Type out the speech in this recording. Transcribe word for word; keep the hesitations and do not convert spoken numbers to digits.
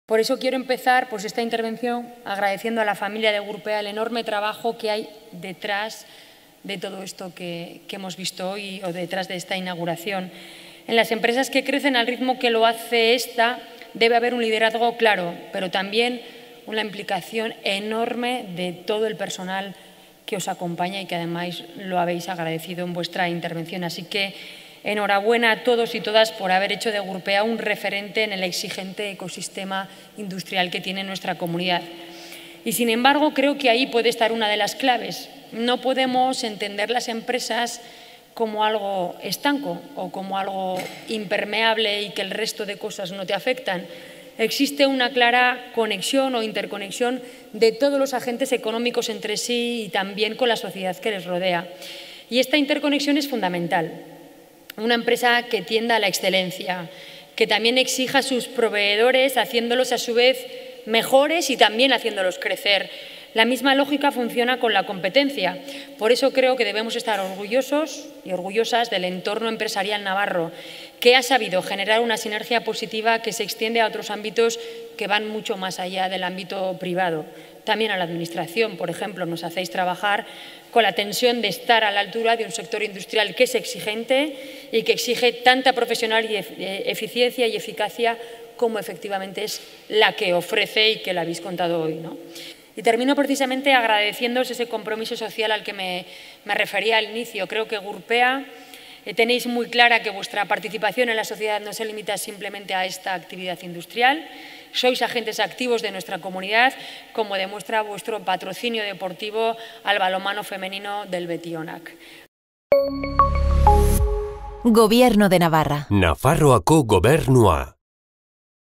Por eso quiero empezar pues, esta intervención agradeciendo a la familia de Gurpea el enorme trabajo que hay detrás de todo esto que, que hemos visto hoy o detrás de esta inauguración. En las empresas que crecen al ritmo que lo hace esta, debe haber un liderazgo claro, pero también una implicación enorme de todo el personal que os acompaña y que además lo habéis agradecido en vuestra intervención. Así que enhorabuena a todos y todas por haber hecho de Gurpea un referente en el exigente ecosistema industrial que tiene nuestra comunidad. Y, sin embargo, creo que ahí puede estar una de las claves. No podemos entender las empresas como algo estanco o como algo impermeable y que el resto de cosas no te afectan. Existe una clara conexión o interconexión de todos los agentes económicos entre sí y también con la sociedad que les rodea. Y esta interconexión es fundamental. Una empresa que tienda a la excelencia, que también exija a sus proveedores haciéndolos a su vez mejores y también haciéndolos crecer. La misma lógica funciona con la competencia. Por eso creo que debemos estar orgullosos y orgullosas del entorno empresarial navarro, que ha sabido generar una sinergia positiva que se extiende a otros ámbitos que van mucho más allá del ámbito privado. También a la Administración, por ejemplo, nos hacéis trabajar con la tensión de estar a la altura de un sector industrial que es exigente y que exige tanta profesional y eficiencia y eficacia como efectivamente es la que ofrece y que la habéis contado hoy, ¿no? Y termino precisamente agradeciéndoos ese compromiso social al que me, me refería al inicio. Creo que Gurpea eh, tenéis muy clara que vuestra participación en la sociedad no se limita simplemente a esta actividad industrial. Sois agentes activos de nuestra comunidad, como demuestra vuestro patrocinio deportivo al balonmano femenino del Betionak. Gobierno de Navarra. Nafarroako gobernua.